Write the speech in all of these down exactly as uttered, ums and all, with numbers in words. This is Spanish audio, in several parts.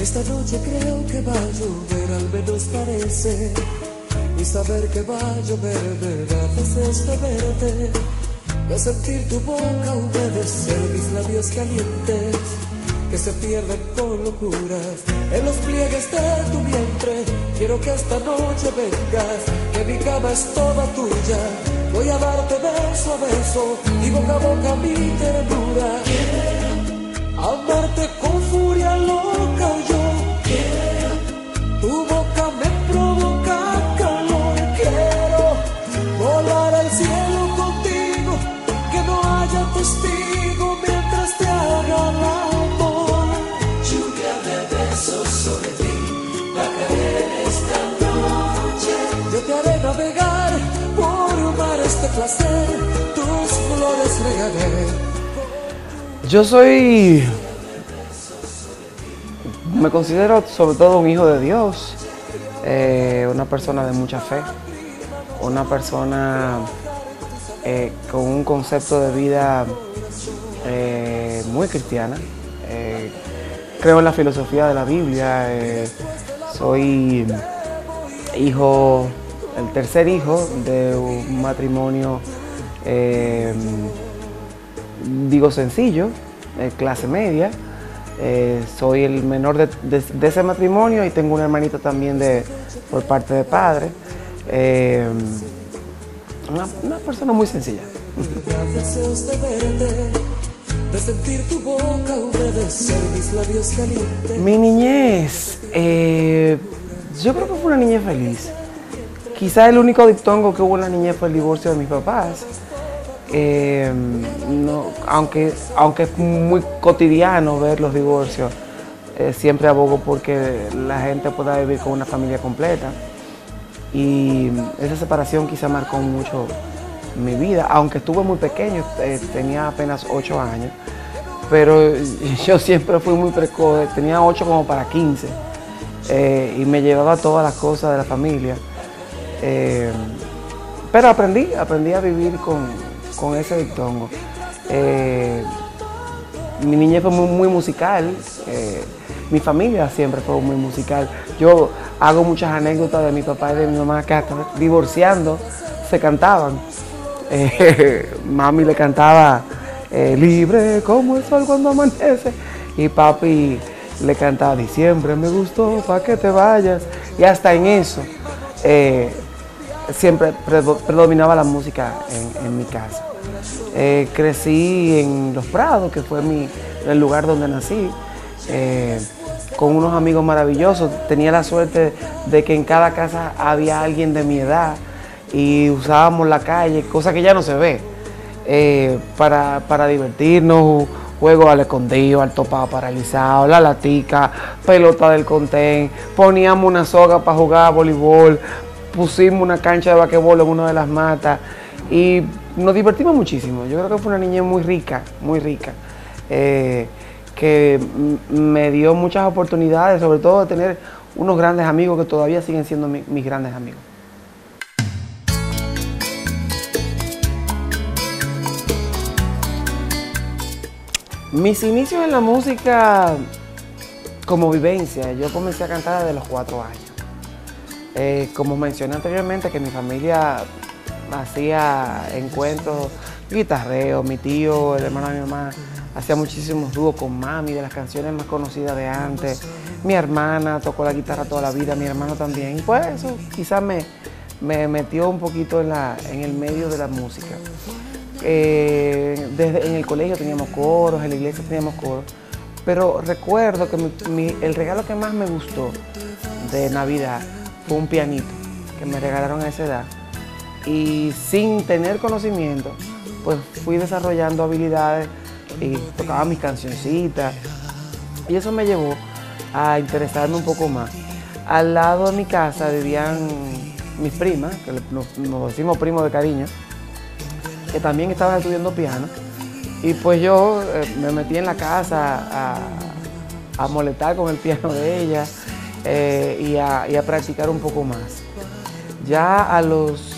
Esta noche creo que va a llover, al menos parece. Y saber que va a llover me hace esto verte. De sentir tu boca humedecer mis labios calientes, que se pierden con locuras en los pliegues de tu vientre. Quiero que esta noche vengas, que mi cama es toda tuya. Voy a darte beso a beso y boca a boca mi ternura. Quiero amarte con furia loca yo. Quiero, tu boca me provoca calor. Quiero volar al cielo contigo, que no haya testigo mientras te haga el amor. Lluvia de besos sobre ti va a caer esta noche. Yo te haré navegar por mares de placer, tus flores regaré. Yo soy, me considero sobre todo un hijo de Dios, eh, una persona de mucha fe, una persona eh, con un concepto de vida eh, muy cristiana. Eh, creo en la filosofía de la Biblia, eh, soy hijo, el tercer hijo de un matrimonio, eh, digo sencillo, eh, clase media. Eh, soy el menor de, de, de ese matrimonio y tengo una hermanita también de, por parte de padre. Eh, una, una persona muy sencilla. Mi niñez, eh, yo creo que fue una niñez feliz. Quizá el único diptongo que hubo en la niñez fue el divorcio de mis papás. Eh, no, aunque, aunque es muy cotidiano ver los divorcios, eh, siempre abogo porque la gente pueda vivir con una familia completa. Y esa separación quizá marcó mucho mi vida, aunque estuve muy pequeño, eh, tenía apenas ocho años, pero yo siempre fui muy precoz, tenía ocho como para quince, eh, y me llevaba todas las cosas de la familia. Eh, pero aprendí, aprendí a vivir con, con ese diptongo. Eh, mi niñez fue muy, muy musical, eh, mi familia siempre fue muy musical. Yo hago muchas anécdotas de mi papá y de mi mamá que hasta divorciando se cantaban. Eh, mami le cantaba eh, libre como el sol cuando amanece, y papi le cantaba diciembre me gustó pa' que te vayas, y hasta en eso eh, siempre predominaba la música en, en mi casa. Eh, crecí en Los Prados, que fue mi, el lugar donde nací, eh, con unos amigos maravillosos. Tenía la suerte de que en cada casa había alguien de mi edad y usábamos la calle, cosa que ya no se ve, eh, para, para divertirnos. Juegos al escondido, al topado paralizado, la latica, pelota del contén, poníamos una soga para jugar voleibol, pusimos una cancha de basquetbol en una de las matas y nos divertimos muchísimo. Yo creo que fue una niñez muy rica, muy rica, eh, que me dio muchas oportunidades, sobre todo de tener unos grandes amigos que todavía siguen siendo mi, mis grandes amigos. Mis inicios en la música como vivencia, yo comencé a cantar desde los cuatro años. Eh, como mencioné anteriormente, que mi familia hacía encuentros, guitarreo, mi tío, el hermano de mi mamá, hacía muchísimos dúos con mami de las canciones más conocidas de antes. Mi hermana tocó la guitarra toda la vida, mi hermano también. Y pues eso quizás me, me metió un poquito en, la, en el medio de la música. Eh, desde, en el colegio teníamos coros, en la iglesia teníamos coros, pero recuerdo que mi, mi, el regalo que más me gustó de Navidad fue un pianito que me regalaron a esa edad, y sin tener conocimiento pues fui desarrollando habilidades y tocaba mis cancioncitas, y eso me llevó a interesarme un poco más. Al lado de mi casa vivían mis primas, que nos, nos decimos primos de cariño, que también estaban estudiando piano, y pues yo eh, me metí en la casa a, a molestar con el piano de ella, eh, y, a, y a practicar un poco más. Ya a los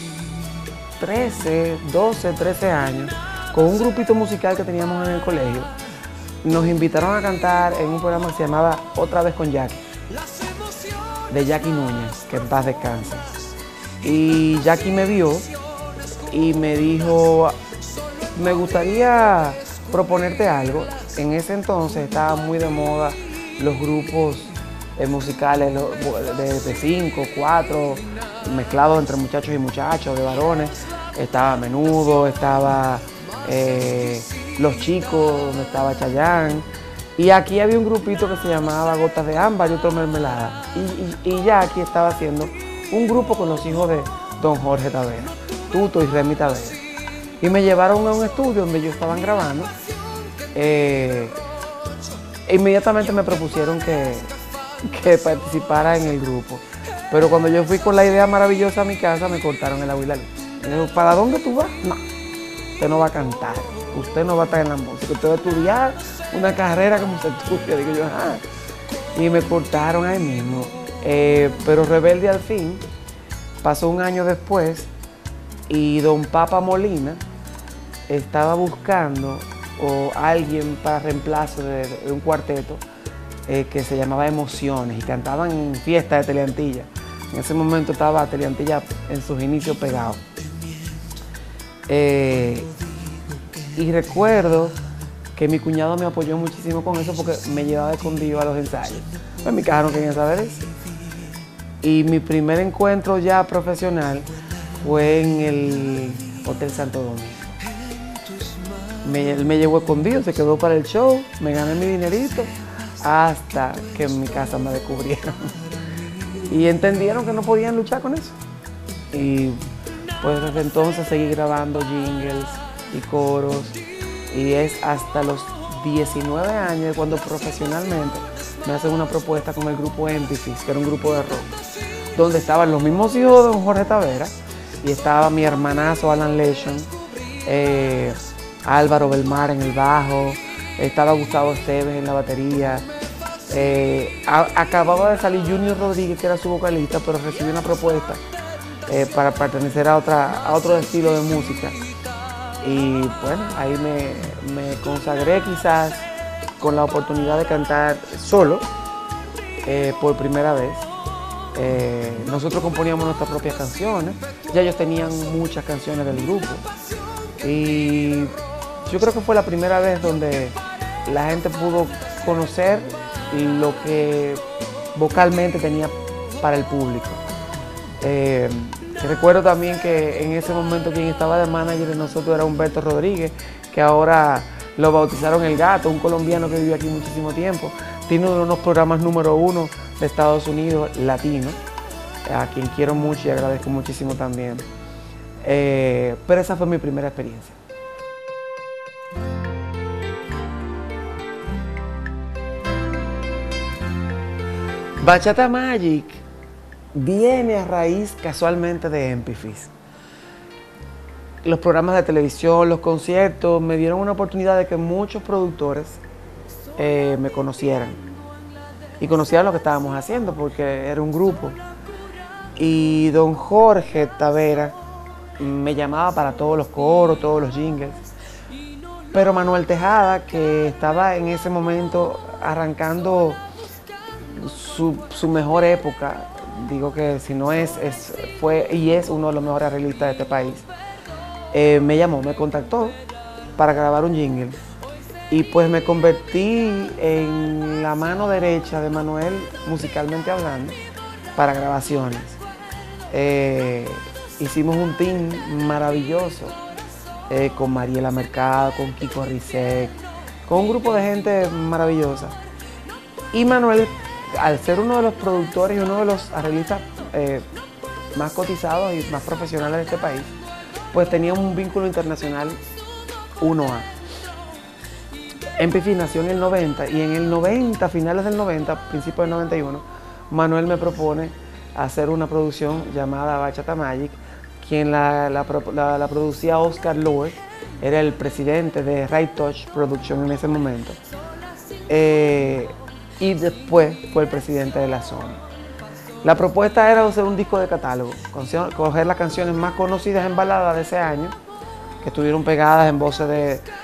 trece, doce, trece años, con un grupito musical que teníamos en el colegio, nos invitaron a cantar en un programa que se llamaba Otra vez con Jackie, de Jackie Núñez, que en paz descanse. Y Jackie me vio y me dijo, me gustaría proponerte algo. En ese entonces estaban muy de moda los grupos eh, musicales de, de cinco, cuatro, mezclados entre muchachos y muchachos, de varones. Estaba Menudo, estaba eh, Los Chicos, donde estaba Chayanne. Y aquí había un grupito que se llamaba Gotas de Ámbar y otro Mermelada. Y, y, y Jackie estaba haciendo un grupo con los hijos de don Jorge Tavera, Tuto y Remy Tavera. Y me llevaron a un estudio donde ellos estaban grabando. Eh, inmediatamente me propusieron que, que participara en el grupo. Pero cuando yo fui con la idea maravillosa a mi casa, me cortaron el agua y la luz. Me dijo, ¿para dónde tú vas? No, usted no va a cantar, usted no va a estar en la música, usted va a estudiar una carrera como se estudia. Digo yo, ah. Y me cortaron ahí mismo. Eh, pero rebelde al fin, pasó un año después y don Papa Molina estaba buscando o alguien para reemplazo de, de un cuarteto eh, que se llamaba Emociones y cantaban en fiestas de Teleantilla. En ese momento estaba Teleantilla en sus inicios pegado. Eh, y recuerdo que mi cuñado me apoyó muchísimo con eso porque me llevaba escondido a los ensayos. Pues en mi casa no querían saber eso. Y mi primer encuentro ya profesional fue en el Hotel Santo Domingo. Me, él me llevó escondido, se quedó para el show, me gané mi dinerito, hasta que en mi casa me descubrieron. Y entendieron que no podían luchar con eso. Y pues desde entonces seguí grabando jingles y coros. Y es hasta los diecinueve años cuando profesionalmente me hacen una propuesta con el grupo Empifis, que era un grupo de rock, donde estaban los mismos hijos de don Jorge Tavera y estaba mi hermanazo Alan Lechon, eh, Álvaro Belmar en el bajo, estaba Gustavo Esteves en la batería. Eh, a, acababa de salir Junior Rodríguez, que era su vocalista, pero recibí una propuesta eh, para pertenecer a, otra, a otro estilo de música. Y bueno, ahí me, me consagré quizás con la oportunidad de cantar solo eh, por primera vez. Eh, nosotros componíamos nuestras propias canciones, ya ellos tenían muchas canciones del grupo. Y yo creo que fue la primera vez donde la gente pudo conocer lo que vocalmente tenía para el público. Eh, recuerdo también que en ese momento quien estaba de manager de nosotros era Humberto Rodríguez, que ahora lo bautizaron El Gato, un colombiano que vivió aquí muchísimo tiempo. Tiene uno de los programas número uno de Estados Unidos, latino, a quien quiero mucho y agradezco muchísimo también. Eh, pero esa fue mi primera experiencia. Bachata Magic viene a raíz casualmente de Empifis. Los programas de televisión, los conciertos, me dieron una oportunidad de que muchos productores eh, me conocieran. Y conocieran lo que estábamos haciendo, porque era un grupo. Y don Jorge Tavera me llamaba para todos los coros, todos los jingles. Pero Manuel Tejada, que estaba en ese momento arrancando Su, su mejor época, digo que si no es, es, fue y es uno de los mejores arreglistas de este país, eh, me llamó, me contactó para grabar un jingle. Y pues me convertí en la mano derecha de Manuel, musicalmente hablando, para grabaciones. Eh, hicimos un team maravilloso, eh, con Mariela Mercado, con Kiko Rizek, con un grupo de gente maravillosa. Y Manuel, al ser uno de los productores y uno de los arreglistas eh, más cotizados y más profesionales de este país, pues tenía un vínculo internacional uno A. Empifis nació en el noventa y en el noventa, finales del noventa, principios del noventa y uno, Manuel me propone hacer una producción llamada Bachata Magic, quien la, la, la, la producía Oscar Lord, era el presidente de Right Touch Production en ese momento. Eh, y después fue el presidente de la Sony. La propuesta era hacer un disco de catálogo, coger las canciones más conocidas en balada de ese año, que estuvieron pegadas en voces de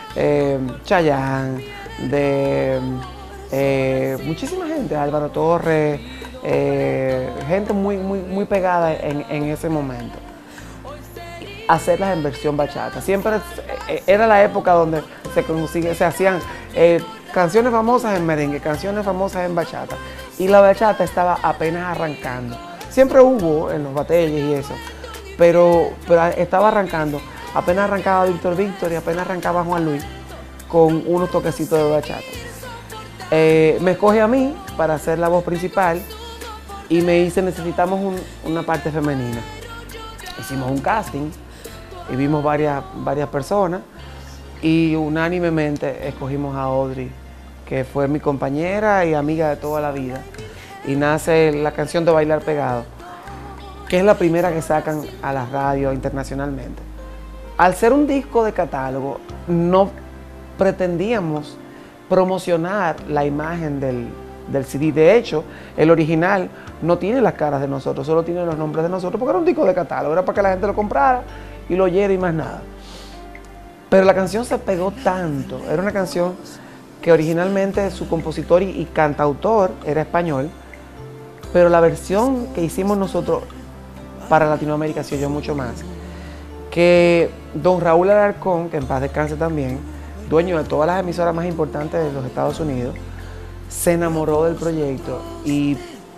eh, Chayanne, de eh, muchísima gente, Álvaro Torres, eh, gente muy, muy, muy pegada en, en ese momento. Hacerlas en versión bachata. Siempre era la época donde se, consigue, se hacían eh, canciones famosas en merengue, canciones famosas en bachata. Y la bachata estaba apenas arrancando. Siempre hubo en los batalles y eso, pero, pero estaba arrancando. Apenas arrancaba Víctor Víctor y apenas arrancaba Juan Luis con unos toquecitos de bachata. Eh, me escoge a mí para hacer la voz principal y me dice, necesitamos un, una parte femenina. Hicimos un casting y vimos varias, varias personas y unánimemente escogimos a Audrey, que fue mi compañera y amiga de toda la vida. Y nace la canción de Bailar Pegado, que es la primera que sacan a la radio internacionalmente. Al ser un disco de catálogo, no pretendíamos promocionar la imagen del, del C D. De hecho, el original no tiene las caras de nosotros, solo tiene los nombres de nosotros, porque era un disco de catálogo, era para que la gente lo comprara y lo oyera y más nada. Pero la canción se pegó tanto, era una canción que originalmente su compositor y, y cantautor era español, pero la versión que hicimos nosotros para Latinoamérica se oyó mucho más. Que don Raúl Alarcón, que en paz descanse también, dueño de todas las emisoras más importantes de los Estados Unidos, se enamoró del proyecto y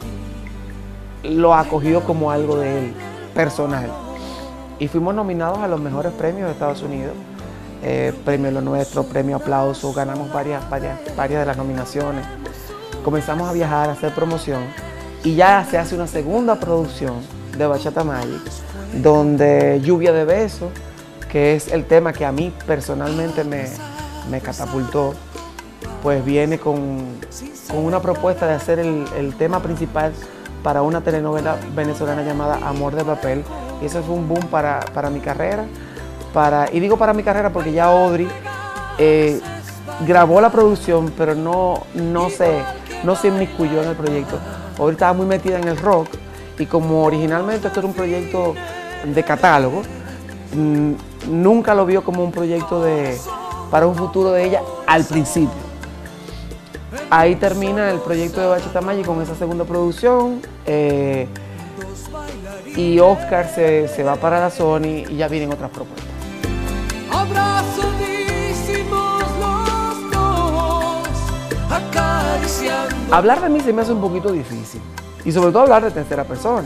lo acogió como algo de él, personal. Y fuimos nominados a los mejores premios de Estados Unidos. Eh, premio Lo Nuestro, premio Aplauso, ganamos varias, varias, varias de las nominaciones. Comenzamos a viajar, a hacer promoción y ya se hace una segunda producción de Bachata Magic, donde Lluvia de Besos, que es el tema que a mí personalmente me, me catapultó, pues viene con, con una propuesta de hacer el, el tema principal para una telenovela venezolana llamada Amor de Papel. Y eso fue un boom para, para mi carrera. Para, y digo para mi carrera porque ya Audrey eh, grabó la producción, pero no, no, se, no se inmiscuyó en el proyecto. Audrey estaba muy metida en el rock y como originalmente esto era un proyecto de catálogo, mmm, nunca lo vio como un proyecto de, para un futuro de ella al principio. Ahí termina el proyecto de Bachata Magic con esa segunda producción eh, y Oscar se, se va para la Sony y ya vienen otras propuestas. Abrazadísimos los dos, acariciando. Hablar de mí se me hace un poquito difícil y sobre todo hablar de tercera persona.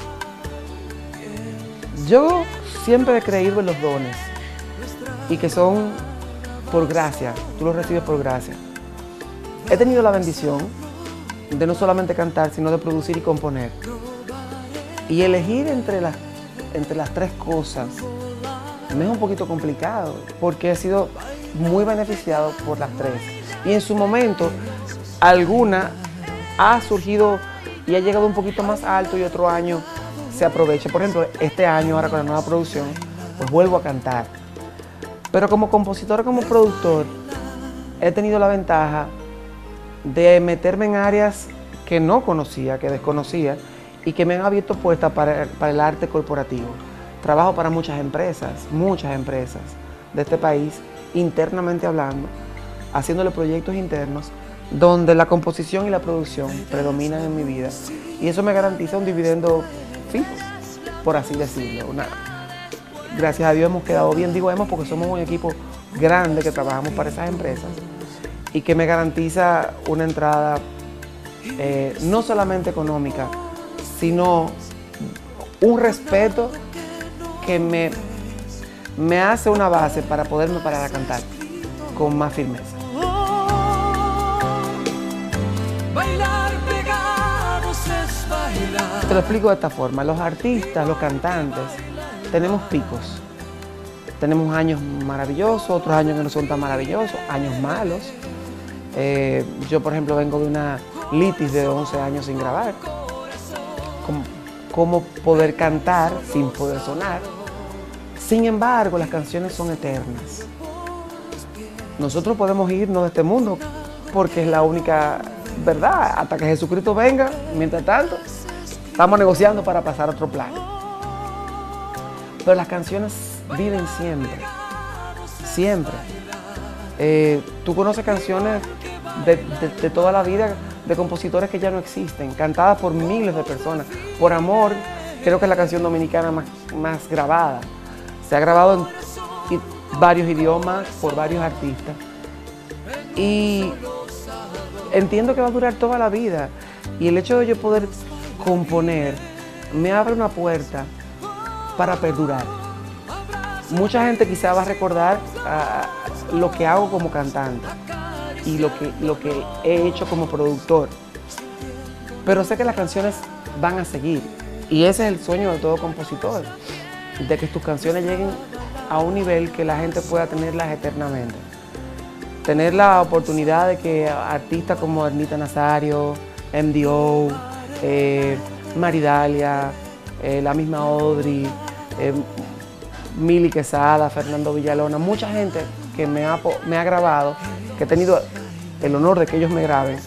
Yo siempre he creído en los dones y que son por gracia, tú los recibes por gracia. He tenido la bendición de no solamente cantar, sino de producir y componer. Y elegir entre las, entre las tres cosas me es un poquito complicado porque he sido muy beneficiado por las tres. Y en su momento, alguna ha surgido y ha llegado un poquito más alto y otro año se aprovecha. Por ejemplo, este año, ahora con la nueva producción, pues vuelvo a cantar. Pero como compositor, como productor, he tenido la ventaja de meterme en áreas que no conocía, que desconocía y que me han abierto puertas para, para el arte corporativo. Trabajo para muchas empresas, muchas empresas de este país, internamente hablando, haciéndole proyectos internos donde la composición y la producción predominan en mi vida. Y eso me garantiza un dividendo fijo, por así decirlo. Una, gracias a Dios hemos quedado bien, digo hemos porque somos un equipo grande que trabajamos para esas empresas y que me garantiza una entrada eh, no solamente económica, sino un respeto que me, me hace una base para poderme parar a cantar con más firmeza. Bailar pegados es bailar. Te lo explico de esta forma, los artistas, los cantantes, tenemos picos. Tenemos años maravillosos, otros años que no son tan maravillosos, años malos. Eh, yo, por ejemplo, vengo de una litis de once años sin grabar. ¿Cómo, cómo poder cantar sin poder sonar? Sin embargo, las canciones son eternas. Nosotros podemos irnos de este mundo porque es la única verdad. Hasta que Jesucristo venga, mientras tanto, estamos negociando para pasar a otro plano. Pero las canciones viven siempre, siempre. Eh, tú conoces canciones de, de, de toda la vida de compositores que ya no existen, cantadas por miles de personas. Por Amor, creo que es la canción dominicana más, más grabada. Se ha grabado en varios idiomas por varios artistas. Y entiendo que va a durar toda la vida. Y el hecho de yo poder componer me abre una puerta para perdurar. Mucha gente quizá va a recordar uh, lo que hago como cantante y lo que, lo que he hecho como productor. Pero sé que las canciones van a seguir. Y ese es el sueño de todo compositor, de que tus canciones lleguen a un nivel que la gente pueda tenerlas eternamente. Tener la oportunidad de que artistas como Ernita Nazario, M D O, eh, Maridalia, eh, la misma Audrey, eh, Mili Quesada, Fernando Villalona, mucha gente que me ha, me ha grabado, que he tenido el honor de que ellos me graben,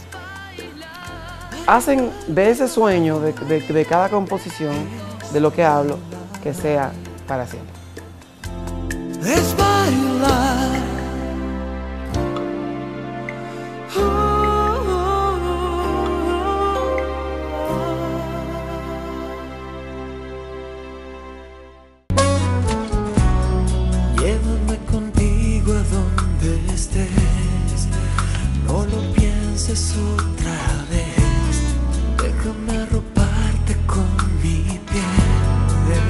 hacen de ese sueño, de, de, de cada composición, de lo que hablo, que sea para siempre. Es bailar. Llévame contigo a donde estés, no lo pienses otra vez, déjame arroparte con mi piel.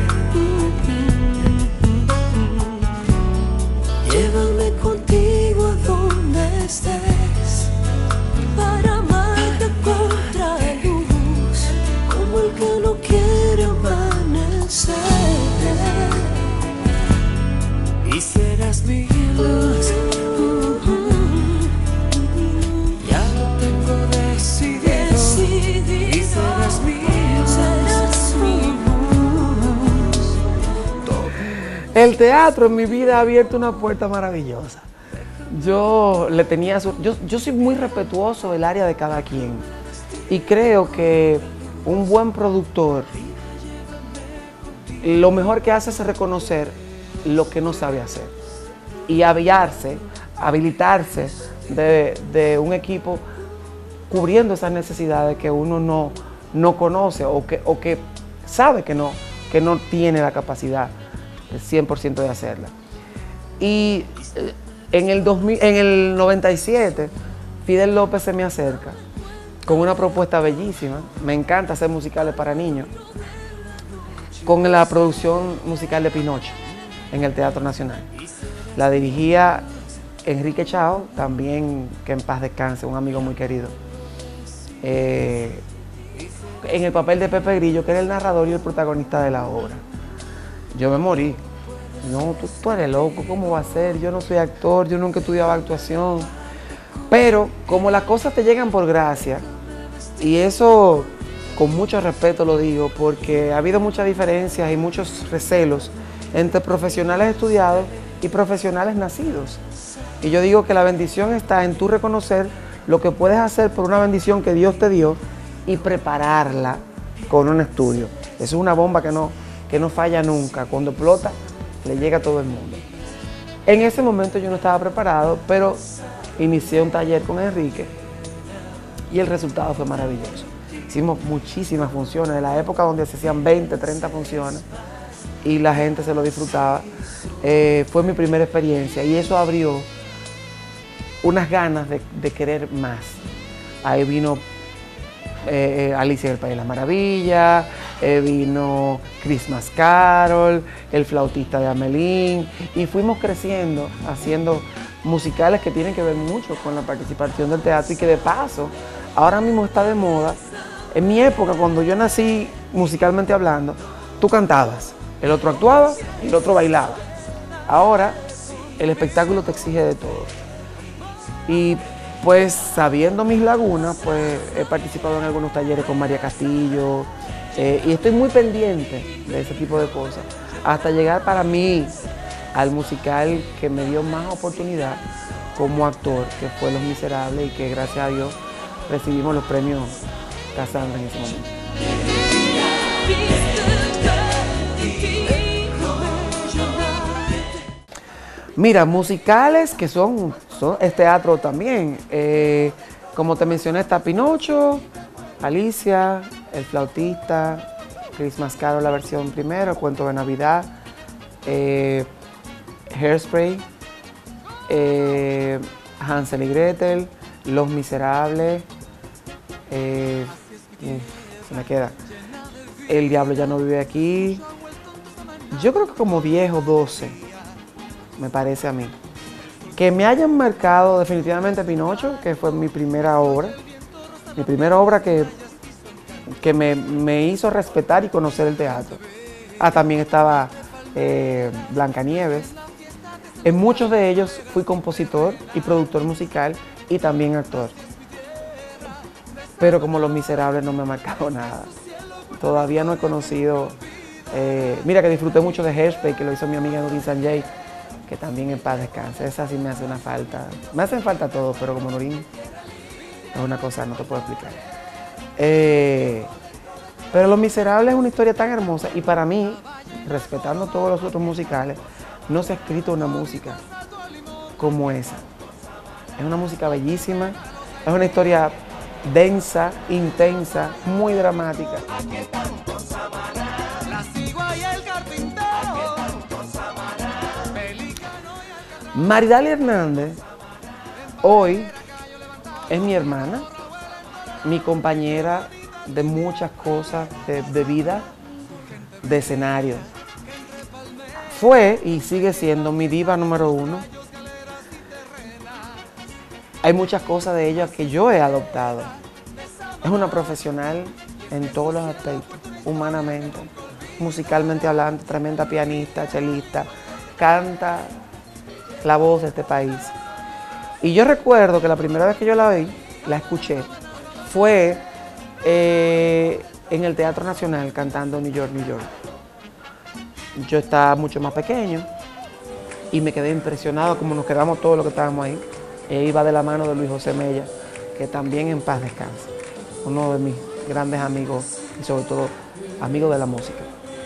Llévame contigo a donde estés, para amarte contra luz, como el que no quiere amanecer. Y serás mi luz, uh, uh, ya lo tengo decidido, decidido. Y serás mi luz, serás mi luz. El teatro en mi vida ha abierto una puerta maravillosa. Yo le tenía su, yo, yo soy muy respetuoso del área de cada quien y creo que un buen productor lo mejor que hace es reconocer lo que no sabe hacer y aviarse, habilitarse de, de un equipo cubriendo esas necesidades que uno no, no conoce o que, o que sabe que no, que no tiene la capacidad del cien por ciento de hacerla. Y en el, dos mil, en el noventa y siete, Fidel López se me acerca con una propuesta bellísima. Me encanta hacer musicales para niños, con la producción musical de Pinocho en el Teatro Nacional. La dirigía Enrique Chao, también que en paz descanse, un amigo muy querido. Eh, en el papel de Pepe Grillo, que era el narrador y el protagonista de la obra. Yo me morí. No, tú, tú eres loco, ¿cómo va a ser? Yo no soy actor, yo nunca estudiaba actuación. Pero como las cosas te llegan por gracia, y eso con mucho respeto lo digo, porque ha habido muchas diferencias y muchos recelos entre profesionales estudiados y profesionales nacidos. Y yo digo que la bendición está en tú reconocer lo que puedes hacer por una bendición que Dios te dio y prepararla con un estudio. Eso es una bomba que no, que no falla nunca. Cuando explota, le llega a todo el mundo. En ese momento yo no estaba preparado, pero inicié un taller con Enrique y el resultado fue maravilloso. Hicimos muchísimas funciones, en la época donde se hacían veinte, treinta funciones y la gente se lo disfrutaba. Eh, fue mi primera experiencia y eso abrió unas ganas de, de querer más. Ahí vino eh, Alicia del País de las Maravillas, eh, vino Christmas Carol, el flautista de Amelín, y fuimos creciendo haciendo musicales que tienen que ver mucho con la participación del teatro y que de paso ahora mismo está de moda. En mi época, cuando yo nací musicalmente hablando, tú cantabas, el otro actuaba y el otro bailaba. Ahora el espectáculo te exige de todo. Y pues sabiendo mis lagunas, pues he participado en algunos talleres con María Castillo eh, y estoy muy pendiente de ese tipo de cosas, hasta llegar para mí al musical que me dio más oportunidad como actor, que fue Los Miserables, y que gracias a Dios recibimos los premios Casandra en ese momento. Mira, musicales que son son, es teatro también. Eh, como te mencioné, está Pinocho, Alicia, El Flautista, Christmas Carol, la versión primero, Cuento de Navidad, eh, Hairspray, eh, Hansel y Gretel, Los Miserables, eh, uf, se me queda, El Diablo ya no vive aquí. Yo creo que como diez o doce, me parece a mí. Que me hayan marcado definitivamente Pinocho, que fue mi primera obra, mi primera obra que, que me, me hizo respetar y conocer el teatro. Ah, también estaba eh, Blancanieves. En muchos de ellos fui compositor y productor musical y también actor. Pero como Los Miserables no me ha marcado nada. Todavía no he conocido... Eh, mira que disfruté mucho de Hairspray, que lo hizo mi amiga Nurin Sanjay, que también en paz descanse. Esa sí me hace una falta. Me hacen falta todos, pero como Nurin es una cosa, no te puedo explicar. Eh, pero Los Miserables es una historia tan hermosa y para mí, respetando todos los otros musicales, no se ha escrito una música como esa. Es una música bellísima, es una historia densa, intensa, muy dramática. Maridalia Hernández hoy es mi hermana, mi compañera de muchas cosas, de, de vida, de escenario. Fue y sigue siendo mi diva número uno. Hay muchas cosas de ella que yo he adoptado. Es una profesional en todos los aspectos, humanamente, musicalmente hablando, tremenda pianista, chelista, canta la voz de este país. Y yo recuerdo que la primera vez que yo la vi, la escuché, fue eh, en el Teatro Nacional cantando New York, New York. Yo estaba mucho más pequeño y me quedé impresionado como nos quedamos todos los que estábamos ahí. E iba de la mano de Luis José Mella, que también en paz descansa, uno de mis grandes amigos y sobre todo amigos de la música.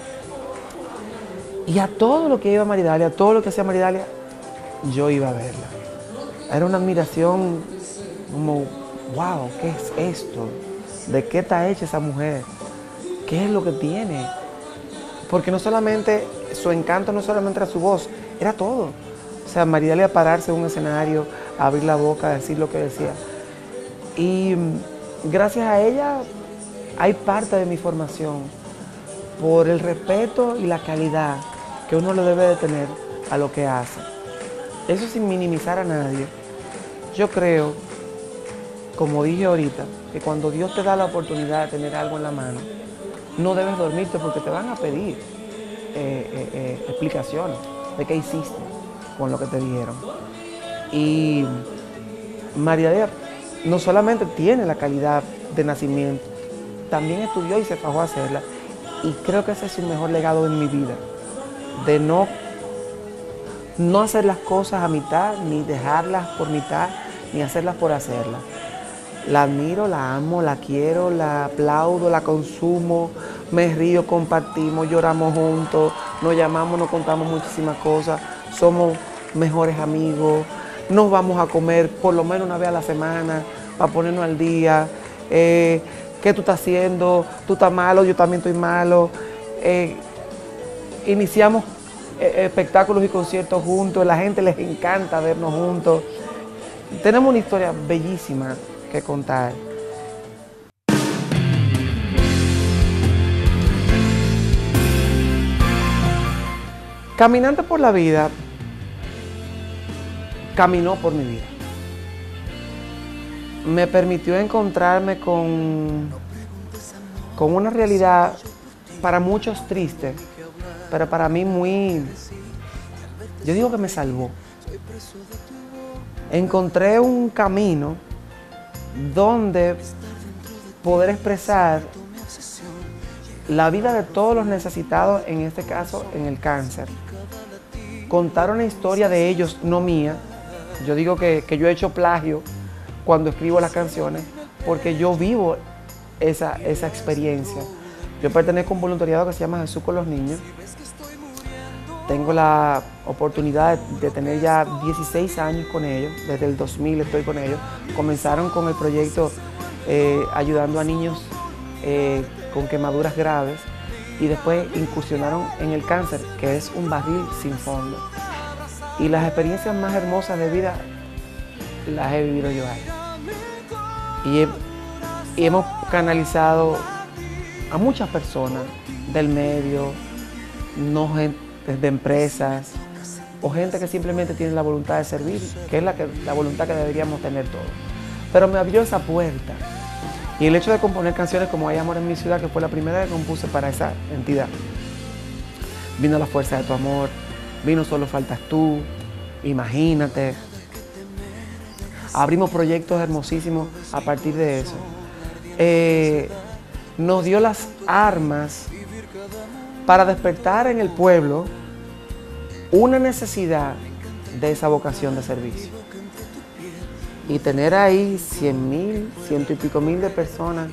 Y a todo lo que iba Maridalia, a todo lo que hacía Maridalia, yo iba a verla. Era una admiración como, wow, ¿qué es esto? ¿De qué está hecha esa mujer? ¿Qué es lo que tiene? Porque no solamente, su encanto no solamente era su voz, era todo. O sea, Maridalia pararse en un escenario, abrir la boca, decir lo que decía. Y gracias a ella hay parte de mi formación por el respeto y la calidad que uno le debe de tener a lo que hace. Eso sin minimizar a nadie. Yo creo, como dije ahorita, que cuando Dios te da la oportunidad de tener algo en la mano, no debes dormirte porque te van a pedir eh, eh, eh, explicaciones de qué hiciste con lo que te dieron. Y Maridalia no solamente tiene la calidad de nacimiento, también estudió y se fajó a hacerla. Y creo que ese es su mejor legado en mi vida, de no, no hacer las cosas a mitad, ni dejarlas por mitad, ni hacerlas por hacerlas. La admiro, la amo, la quiero, la aplaudo, la consumo, me río, compartimos, lloramos juntos, nos llamamos, nos contamos muchísimas cosas, somos mejores amigos, nos vamos a comer por lo menos una vez a la semana para ponernos al día. Eh, ¿Qué tú estás haciendo? ¿Tú estás malo? Yo también estoy malo. Eh, iniciamos eh, espectáculos y conciertos juntos, a la gente les encanta vernos juntos. Tenemos una historia bellísima que contar. Caminante por la vida, caminó por mi vida. Me permitió encontrarme con, con una realidad para muchos triste, pero para mí muy, yo digo que me salvó. Encontré un camino donde poder expresar la vida de todos los necesitados, en este caso en el cáncer. Contar una historia de ellos, no mía. Yo digo que, que yo he hecho plagio cuando escribo las canciones, porque yo vivo esa, esa experiencia. Yo pertenezco a un voluntariado que se llama Jesús con los Niños. tengo la oportunidad de tener ya dieciséis años con ellos, desde el dos mil estoy con ellos. Comenzaron con el proyecto eh, ayudando a niños eh, con quemaduras graves y después incursionaron en el cáncer, que es un barril sin fondo. Y las experiencias más hermosas de vida las he vivido yo ahí. Y, he, y hemos canalizado a muchas personas del medio, no gente de empresas o gente que simplemente tiene la voluntad de servir, que es la, que, la voluntad que deberíamos tener todos. Pero me abrió esa puerta. Y el hecho de componer canciones como Hay Amor en mi ciudad, que fue la primera que compuse para esa entidad. Vino La fuerza de tu amor, vino Solo faltas tú, Imagínate. Abrimos proyectos hermosísimos a partir de eso. Eh, nos dio las armas para despertar en el pueblo una necesidad de esa vocación de servicio. Y tener ahí cien mil, ciento y pico mil de personas,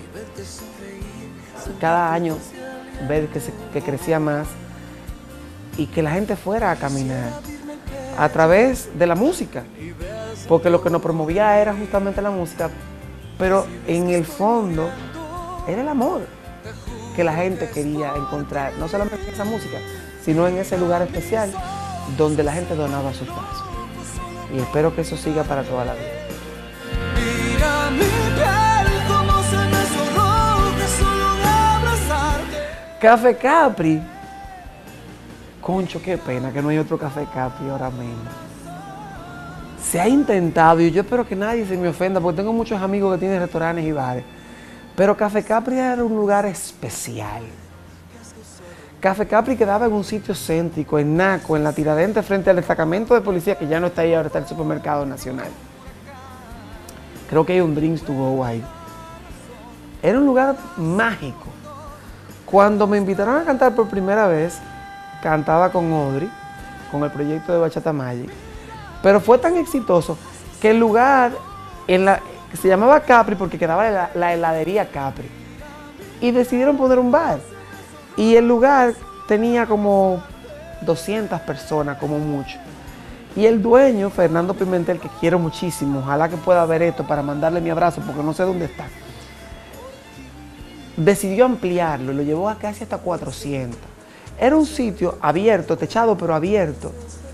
cada año ver que, se, que crecía más y que la gente fuera a caminar a través de la música, porque lo que nos promovía era justamente la música, pero en el fondo era el amor que la gente quería encontrar, no solamente en esa música, sino en ese lugar especial donde la gente donaba sus pasos. Y espero que eso siga para toda la vida. Mira mi piel, cómo se me sonroja solo de abrazarte. Café Capri. Concho, qué pena que no hay otro Café Capri ahora mismo. Se ha intentado y yo espero que nadie se me ofenda porque tengo muchos amigos que tienen restaurantes y bares. Pero Café Capri era un lugar especial. Café Capri quedaba en un sitio céntrico, en Naco, en la Tiradentes, frente al destacamento de policía que ya no está ahí, ahora está el Supermercado Nacional. Creo que hay un Drinks to Go ahí. Era un lugar mágico. Cuando me invitaron a cantar por primera vez, cantaba con Audrey, con el proyecto de Bachata Magic. Pero fue tan exitoso que el lugar en la, se llamaba Capri porque quedaba la, la heladería Capri. Y decidieron poner un bar. Y el lugar tenía como doscientas personas, como mucho. Y el dueño, Fernando Pimentel, que quiero muchísimo, ojalá que pueda ver esto para mandarle mi abrazo, porque no sé dónde está, decidió ampliarlo y lo llevó a casi hasta cuatrocientas. Era un sitio abierto, techado, pero abierto,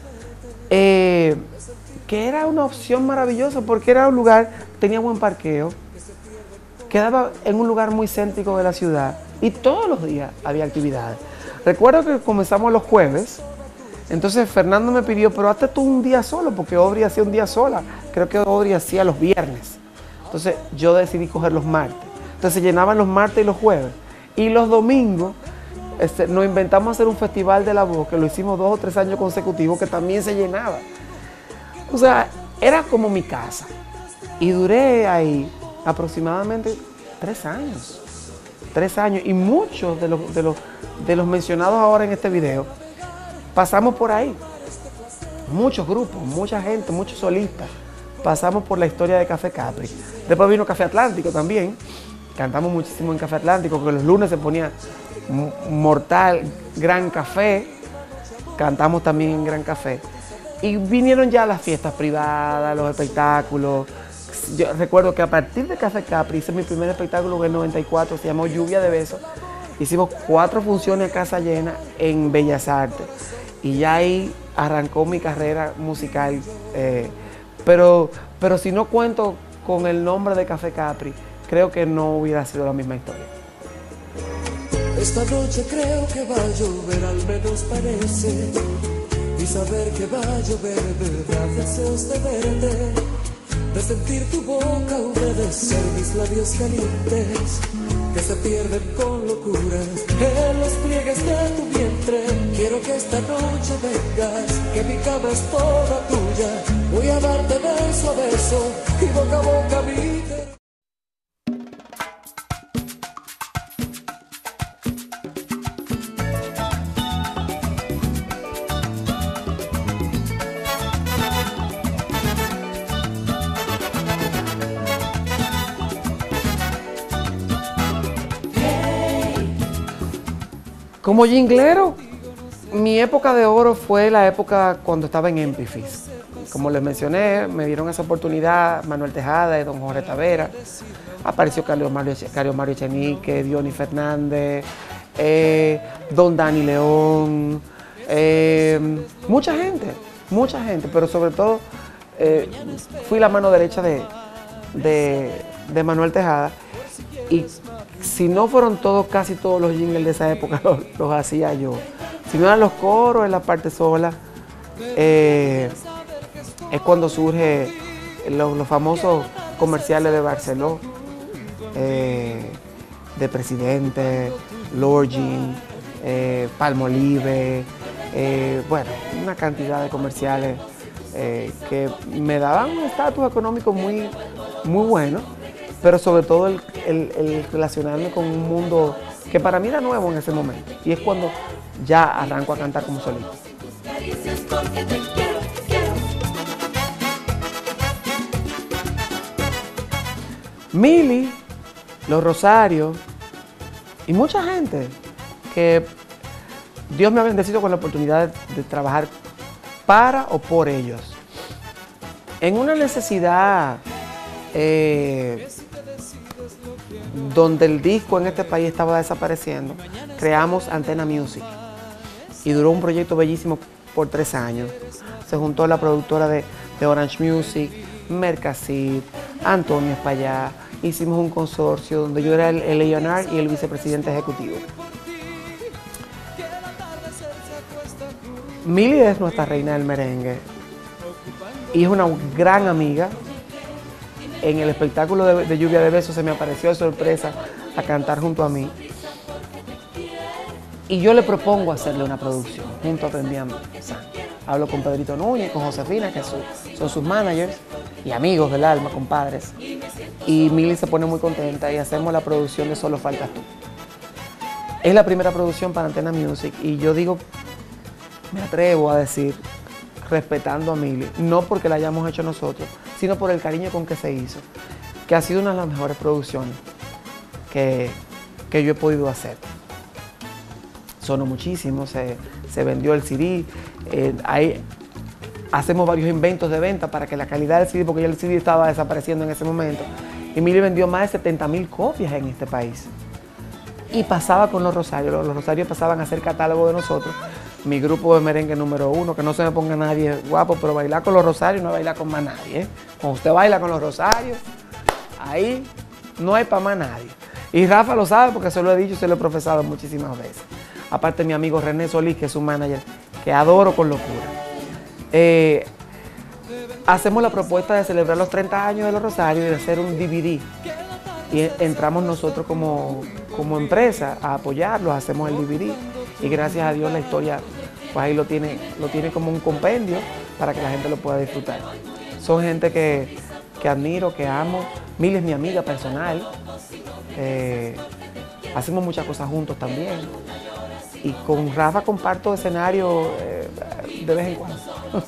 eh, que era una opción maravillosa porque era un lugar, tenía buen parqueo, quedaba en un lugar muy céntrico de la ciudad y todos los días había actividades. Recuerdo que comenzamos los jueves, entonces Fernando me pidió, pero hazte tú un día solo, porque Audrey hacía un día sola, creo que Audrey hacía los viernes. Entonces yo decidí coger los martes. Entonces se llenaban los martes y los jueves. Y los domingos este, nos inventamos hacer un festival de la voz, que lo hicimos dos o tres años consecutivos, que también se llenaba. O sea, era como mi casa. Y duré ahí aproximadamente tres años. Tres años. Y muchos de los, de los, de los mencionados ahora en este video, pasamos por ahí. Muchos grupos, mucha gente, muchos solistas. Pasamos por la historia de Café Capri. Después vino Café Atlántico también. Cantamos muchísimo en Café Atlántico, porque los lunes se ponía mortal, Gran Café. Cantamos también en Gran Café. Y vinieron ya las fiestas privadas, los espectáculos. Yo recuerdo que a partir de Café Capri hice mi primer espectáculo en el noventa y cuatro, se llamó Lluvia de Besos. Hicimos cuatro funciones a casa llena en Bellas Artes. Y ya ahí arrancó mi carrera musical. Eh, pero, pero si no cuento con el nombre de Café Capri, creo que no hubiera sido la misma historia. Esta noche creo que va a llover, al menos parece. Y saber que va a llover, verdad, deseos de verte, de sentir tu boca humedecer mis labios calientes, que se pierden con locuras en los pliegues de tu vientre. Quiero que esta noche vengas, que mi cama es toda tuya. Voy a darte beso a beso y boca a boca mi ter- Como jinglero, Mi época de oro fue la época cuando estaba en Empifis. Como les mencioné, me dieron esa oportunidad Manuel Tejada y don Jorge Tavera. Apareció Carlos Mario, Carlos Mario Echenique, Diony Fernández, eh, don Dani León, eh, mucha gente, mucha gente, pero sobre todo eh, fui la mano derecha de, de, de Manuel Tejada. Y si no fueron todos, casi todos los jingles de esa época los, los hacía yo. Si no eran los coros en la parte sola, eh, es cuando surge los, los famosos comerciales de Barceló, eh, de Presidente, Lorgin, eh, Palmolive, eh, bueno, una cantidad de comerciales eh, que me daban un estatus económico muy, muy bueno, pero sobre todo el, el, el relacionarme con un mundo que para mí era nuevo en ese momento, y es cuando ya arranco a cantar como solista. Mili, Los Rosarios y mucha gente que Dios me ha bendecido con la oportunidad de, de trabajar para o por ellos. En una necesidad eh, donde el disco en este país estaba desapareciendo, creamos Antena Music y duró un proyecto bellísimo por tres años. Se juntó la productora de, de Orange Music, Mercacid, Antonio Espallá. Hicimos un consorcio donde yo era el, el A and R y el vicepresidente ejecutivo. Mili es nuestra reina del merengue y es una gran amiga. En el espectáculo de, de Lluvia de Besos se me apareció de sorpresa a cantar junto a mí. Y yo le propongo hacerle una producción junto a Pembian San. Hablo con Pedrito Núñez, con Josefina, que son, son sus managers y amigos del alma, compadres. Y Mili se pone muy contenta y hacemos la producción de Solo Faltas Tú. Es la primera producción para Antena Music y yo digo, me atrevo a decir, respetando a Mili, no porque la hayamos hecho nosotros, sino por el cariño con que se hizo, que ha sido una de las mejores producciones que, que yo he podido hacer. Sonó muchísimo, se, se vendió el C D, eh, hay, hacemos varios inventos de venta para que la calidad del C D, porque ya el C D estaba desapareciendo en ese momento, y Mili vendió más de setenta mil copias en este país. Y pasaba con Los Rosarios, los, los Rosarios pasaban a hacer catálogo de nosotros, mi grupo de merengue número uno, que no se me ponga nadie guapo, pero bailar con Los Rosarios no bailar con más nadie, ¿eh? Cuando usted baila con Los Rosarios, ahí no hay para más nadie. Y Rafa lo sabe porque se lo he dicho y se lo he profesado muchísimas veces. Aparte mi amigo René Solís, que es un manager que adoro con locura. Eh, hacemos la propuesta de celebrar los treinta años de Los Rosarios y de hacer un D V D. Y entramos nosotros como, como empresa a apoyarlos, hacemos el D V D. Y gracias a Dios la historia, pues ahí lo tiene, lo tiene como un compendio para que la gente lo pueda disfrutar. Son gente que, que admiro, que amo. Mili es mi amiga personal. Eh, hacemos muchas cosas juntos también. Y con Rafa comparto escenario eh, de vez en cuando.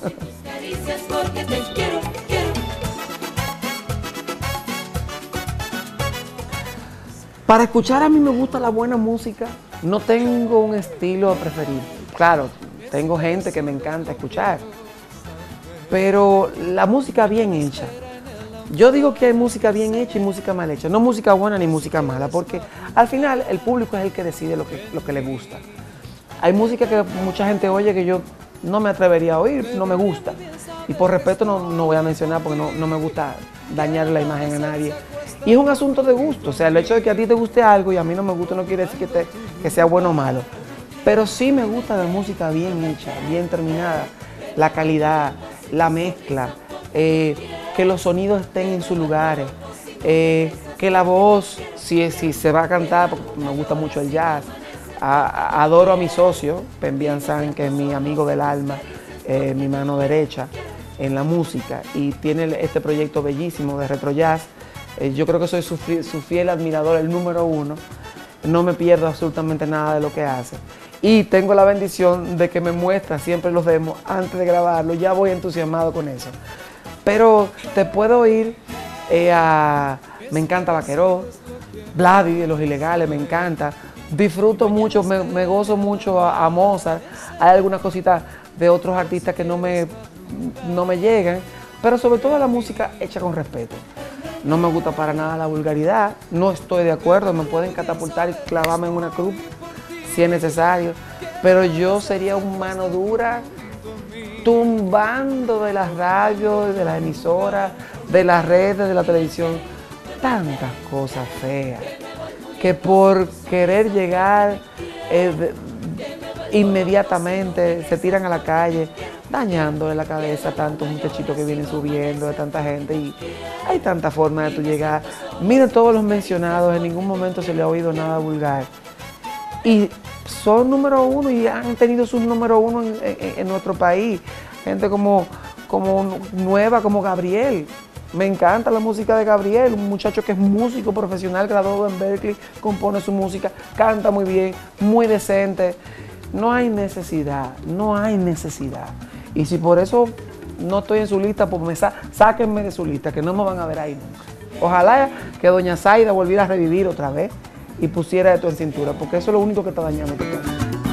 Para escuchar a mí me gusta la buena música. No tengo un estilo preferido. Claro, tengo gente que me encanta escuchar. Pero la música bien hecha. Yo digo que hay música bien hecha y música mal hecha. No música buena ni música mala, porque al final el público es el que decide lo que, lo que le gusta. Hay música que mucha gente oye que yo no me atrevería a oír, no me gusta. Y por respeto no, no voy a mencionar porque no, no me gusta dañar la imagen a nadie. Y es un asunto de gusto, o sea, el hecho de que a ti te guste algo y a mí no me guste no quiere decir que, te, que sea bueno o malo. Pero sí me gusta la música bien hecha, bien terminada, la calidad, la mezcla, eh, que los sonidos estén en sus lugares, eh, que la voz, si, si se va a cantar, porque me gusta mucho el jazz. A, a, adoro a mi socio, Pembian San, que es mi amigo del alma, eh, mi mano derecha en la música, y tiene este proyecto bellísimo de retro jazz. Eh, yo creo que soy su, su fiel admirador, el número uno. No me pierdo absolutamente nada de lo que hace. Y tengo la bendición de que me muestra siempre los demos antes de grabarlo. Ya voy entusiasmado con eso. Pero te puedo ir eh, a... Me encanta Vaqueró, Vladi de Los Ilegales, me encanta. disfruto mucho, me, me gozo mucho a, a Mozart. Hay algunas cositas de otros artistas que no me, no me llegan, pero sobre todo la música hecha con respeto. No me gusta para nada la vulgaridad, no estoy de acuerdo, me pueden catapultar y clavarme en una cruz si es necesario, pero yo sería un mano dura tumbando de las radios, de las emisoras, de las redes, de la televisión, tantas cosas feas, que por querer llegar eh, de, inmediatamente se tiran a la calle, dañando en la cabeza a tantos muchachitos que vienen subiendo, de tanta gente, y hay tantas formas de tu llegar. Miren todos los mencionados, en ningún momento se le ha oído nada vulgar. Y son número uno y han tenido sus número uno en, en, en nuestro país. Gente como, como nueva, como Gabriel. Me encanta la música de Gabriel, un muchacho que es músico profesional, graduado en Berkeley, compone su música, canta muy bien, muy decente. No hay necesidad, no hay necesidad. Y si por eso no estoy en su lista, pues me sa sáquenme de su lista, que no me van a ver ahí nunca. Ojalá que doña Zaida volviera a revivir otra vez y pusiera esto en cintura, porque eso es lo único que está dañando este país.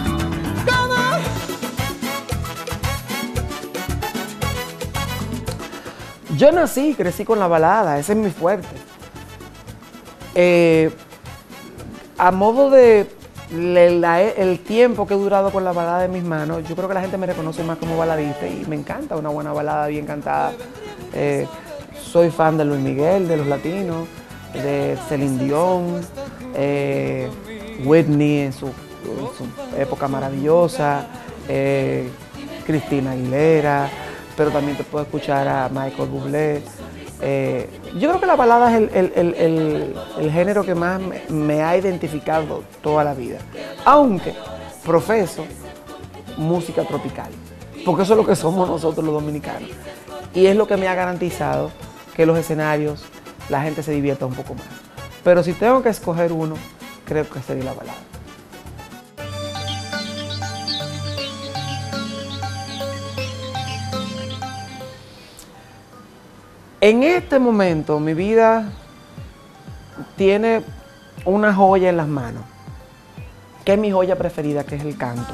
Yo nací y crecí con la balada, ese es mi fuerte. Eh, a modo de le, la, el tiempo que he durado con la balada de mis manos, yo creo que la gente me reconoce más como baladista y me encanta una buena balada bien cantada. Eh, soy fan de Luis Miguel, de los latinos, de Celine Dion, eh, Whitney en su, en su época maravillosa, eh, Cristina Aguilera, pero también te puedo escuchar a Michael Bublé. Eh, yo creo que la balada es el, el, el, el, el género que más me, me ha identificado toda la vida, aunque profeso música tropical, porque eso es lo que somos nosotros los dominicanos, y es lo que me ha garantizado que los escenarios, la gente se divierta un poco más. Pero si tengo que escoger uno, creo que sería la balada. En este momento mi vida tiene una joya en las manos, que es mi joya preferida, que es el canto.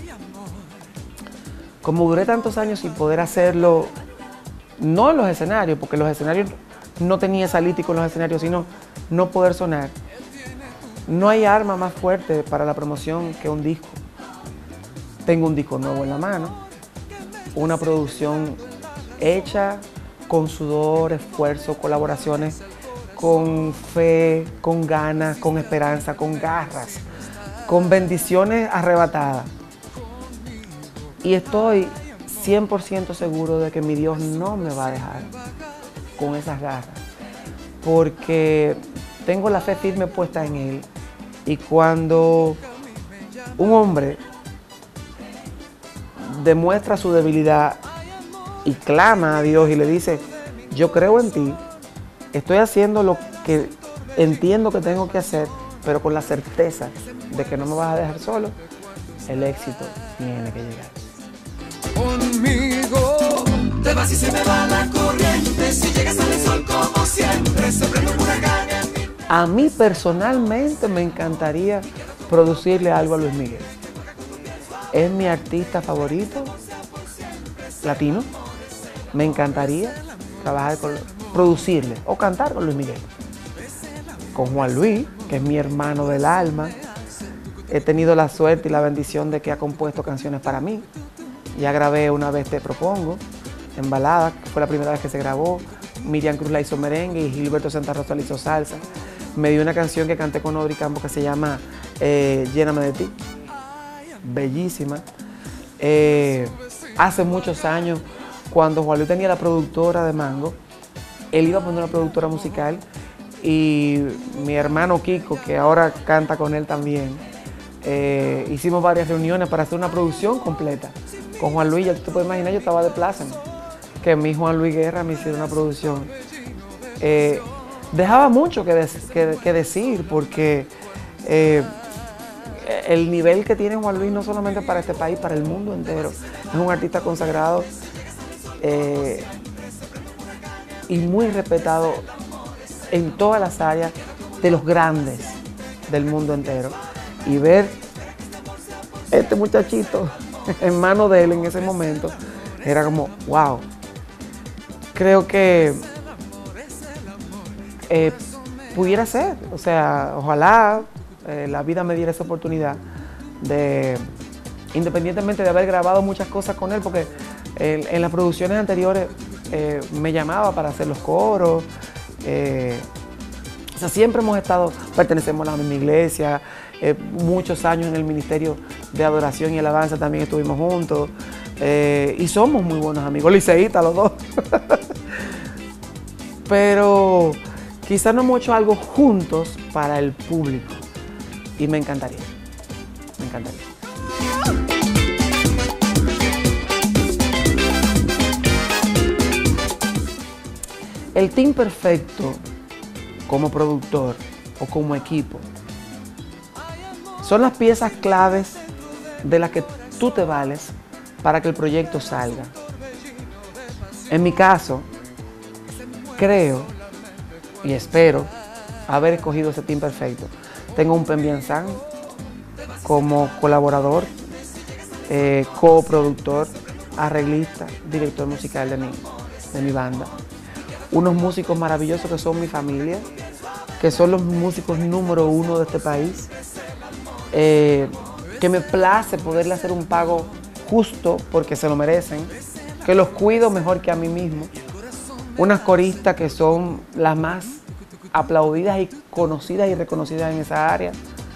Como duré tantos años sin poder hacerlo, no en los escenarios, porque los escenarios no tenía esa lítica en los escenarios, sino no poder sonar. No hay arma más fuerte para la promoción que un disco. Tengo un disco nuevo en la mano, una producción hecha con sudor, esfuerzo, colaboraciones, con fe, con ganas, con esperanza, con garras, con bendiciones arrebatadas. Y estoy cien por ciento seguro de que mi Dios no me va a dejar con esas garras, porque tengo la fe firme puesta en Él. Y cuando un hombre demuestra su debilidad y clama a Dios y le dice, yo creo en ti, estoy haciendo lo que entiendo que tengo que hacer, pero con la certeza de que no me vas a dejar solo, el éxito tiene que llegar. Conmigo te vas y se me va la corriente, si llegas al sol como siempre, se prende un huracán en mí. A mí personalmente me encantaría producirle algo a Luis Miguel. Es mi artista favorito, latino. Me encantaría trabajar con, producirle o cantar con Luis Miguel. Con Juan Luis, que es mi hermano del alma. He tenido la suerte y la bendición de que ha compuesto canciones para mí. Ya grabé Una vez te propongo, en balada, que fue la primera vez que se grabó. Miriam Cruz la hizo merengue y Gilberto Santa Rosa la hizo salsa. Me dio una canción que canté con Audrey Campo que se llama eh, Lléname de ti. Bellísima. Eh, hace muchos años, cuando Juan Luis tenía la productora de Mango, él iba a poner una productora musical y mi hermano Kiko, que ahora canta con él también, eh, hicimos varias reuniones para hacer una producción completa. Con Juan Luis, ya tú te puedes imaginar, yo estaba de Pláceme, que mi Juan Luis Guerra me hiciera una producción. Eh, dejaba mucho que, de, que, que decir, porque eh, el nivel que tiene Juan Luis no solamente para este país, para el mundo entero. Es un artista consagrado eh, y muy respetado en todas las áreas de los grandes del mundo entero. y ver este muchachito en manos de él en ese momento, era como, wow. Creo que eh, pudiera ser, o sea, ojalá eh, la vida me diera esa oportunidad de, independientemente de haber grabado muchas cosas con él, porque en, en las producciones anteriores eh, me llamaba para hacer los coros, eh, o sea, siempre hemos estado, pertenecemos a la misma iglesia, eh, muchos años en el Ministerio de Adoración y Alabanza también estuvimos juntos, eh, y somos muy buenos amigos, liceístas los dos. Pero quizás no hemos hecho algo juntos para el público, y me encantaría, me encantaría. El team perfecto como productor o como equipo son las piezas claves de las que tú te vales para que el proyecto salga. En mi caso, creo y espero haber escogido ese team perfecto. Tengo un Pembianzán como colaborador, eh, coproductor, arreglista, director musical de mi, de mi banda. Unos músicos maravillosos que son mi familia, que son los músicos número uno de este país, eh, que me place poderle hacer un pago justo porque se lo merecen, que los cuido mejor que a mí mismo. Unas coristas que son las más aplaudidas y conocidas y reconocidas en esa área.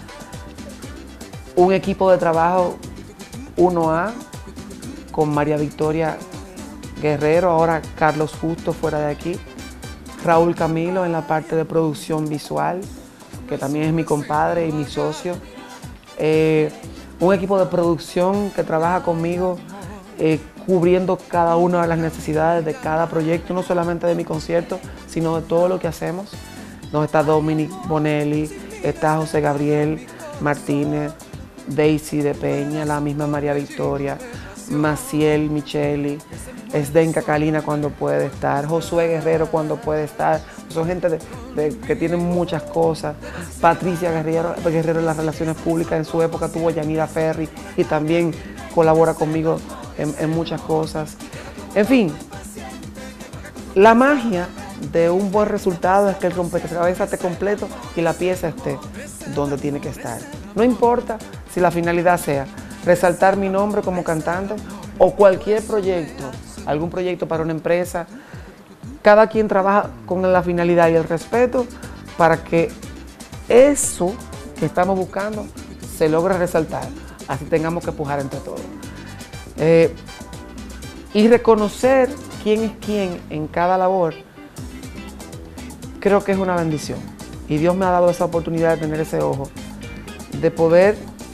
Un equipo de trabajo uno A con María Victoria Guerrero, ahora Carlos Justo fuera de aquí. Raúl Camilo en la parte de producción visual, que también es mi compadre y mi socio. Eh, un equipo de producción que trabaja conmigo eh, cubriendo cada una de las necesidades de cada proyecto, no solamente de mi concierto, sino de todo lo que hacemos. Nos está Dominic Bonelli, está José Gabriel Martínez, Daisy de Peña, la misma María Victoria, Maciel Micheli, Esdenka Calina cuando puede estar, Josué Guerrero cuando puede estar. Son gente de, de, que tienen muchas cosas. Patricia Guerrero, Guerrero en las relaciones públicas, en su época tuvo Yanira Ferri y también colabora conmigo en, en muchas cosas. En fin, la magia de un buen resultado es que el rompecabezas esté completo y la pieza esté donde tiene que estar. No importa si la finalidad sea resaltar mi nombre como cantante o cualquier proyecto, algún proyecto para una empresa. Cada quien trabaja con la finalidad y el respeto para que eso que estamos buscando se logre resaltar, así tengamos que pujar entre todos. Eh, y reconocer quién es quién en cada labor, creo que es una bendición. Y Dios me ha dado esa oportunidad de tener ese ojo, de poder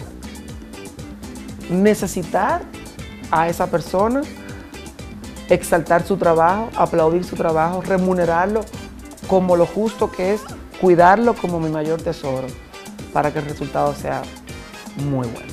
necesitar a esa persona, exaltar su trabajo, aplaudir su trabajo, remunerarlo como lo justo que es, cuidarlo como mi mayor tesoro, para que el resultado sea muy bueno.